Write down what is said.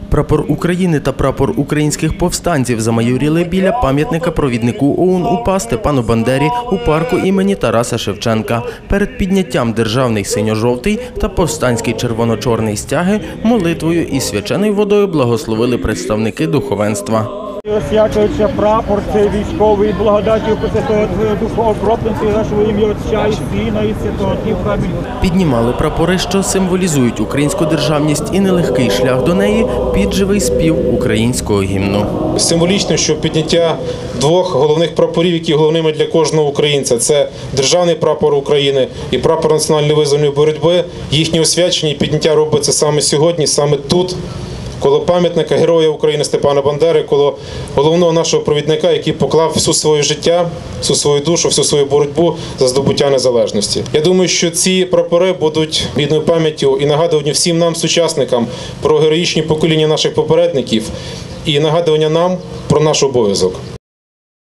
Прапор України та прапор українських повстанців замайоріли біля пам'ятника провіднику ОУН УПА Степану Бандері у парку імені Тараса Шевченка. Перед підняттям державний синьо-жовтий та повстанський червоно-чорний стяги молитвою і свяченою водою благословили представники духовенства. Освячується прапор, цей військовий, благодаттю Святого Духа окроплений нашого ім'я Отця і Сина і Святого Духа. Піднімали прапори, що символізують українську державність і нелегкий шлях до неї під живий спів українського гімну. Символічно, що підняття двох головних прапорів, які головними для кожного українця – це державний прапор України і прапор національної визвольної боротьби. Їхнє освячення і підняття робиться саме сьогодні, саме тут, коло пам'ятника Героя України Степана Бандери, коло головного нашого провідника, який поклав всю своє життя, всю свою душу, всю свою боротьбу за здобуття незалежності. Я думаю, що ці прапори будуть гідною пам'яттю і нагадування всім нам, сучасникам, про героїчні покоління наших попередників і нагадування нам про наш обов'язок.